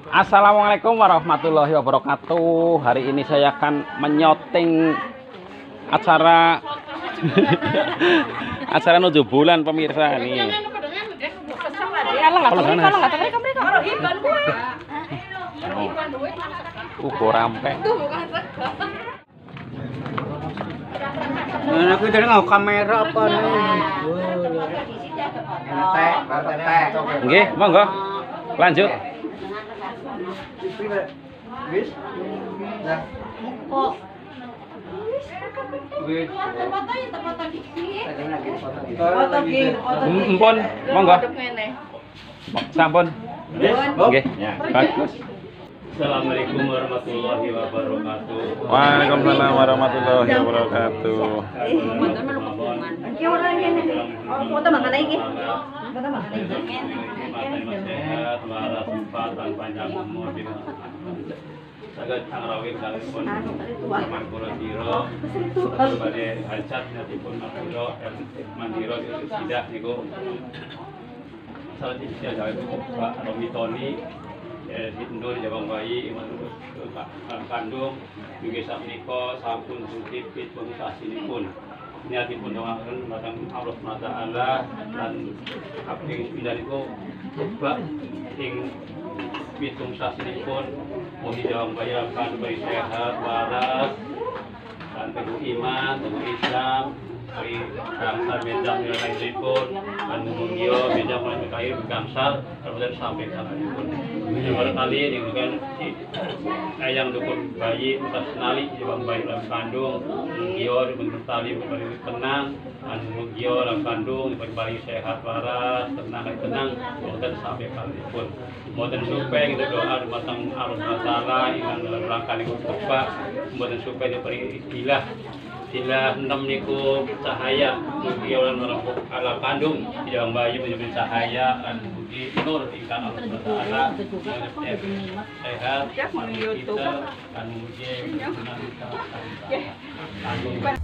Assalamualaikum warahmatullahi wabarakatuh. Hari ini saya akan menyoting acara acara 7 bulan pemirsa nih. Rampe. Nah, aku dari ngau kamera apa nih? Nggih, monggo. Lanjut. Empun, monggo. Sampun. Nggih. Bagus. Assalamualaikum warahmatullahi wabarakatuh. Waalaikumsalam warahmatullahi wabarakatuh. Sehat, waras, empatan, panjang umur, saged angrawin kalipun mangkura sira badhe hajat natipun mangkura mandira tidak niku salah siji dawuh Pak Romi Toni Hindur Jabang Bayi Pak kandung juga sakmenika sampun sutipit pungkasinipun niatipun dongaken dhateng Allah Taala lan abdi pindahiku bab ing pitung sasinipun mugi Jabang Bayi akan beri sehat waras dan teguh iman teguh Islam beri gangsal medang nilai-nilaiipun dan mugia medang mulai kair gangsal kemudian sampai sangatipun kali ini kan ayang dukun bayi utas nali Jabang Bayi dalam kandung mugia dipun bertali beri tenang dan mugia dalam kandung diberi sehat waras tenang kemudian sampai kalipun kemudian supaya kita doa dumateng Allah Taala yang dalam rangka niku Pak kemudian supaya diberi sila 6 niku cahaya mugi orang merempuk ala kandung Jabang Bayi menjadi cahaya dan mugi nur ingkang Allah Taala sehat kita dan mugi kita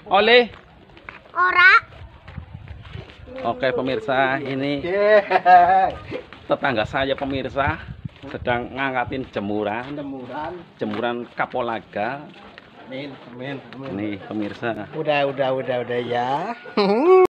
Oleh. Ora. Oke pemirsa, ini tetangga saya pemirsa sedang ngangkatin jemuran kapulaga. Amin, amin, amin. Nih pemirsa. Udah ya.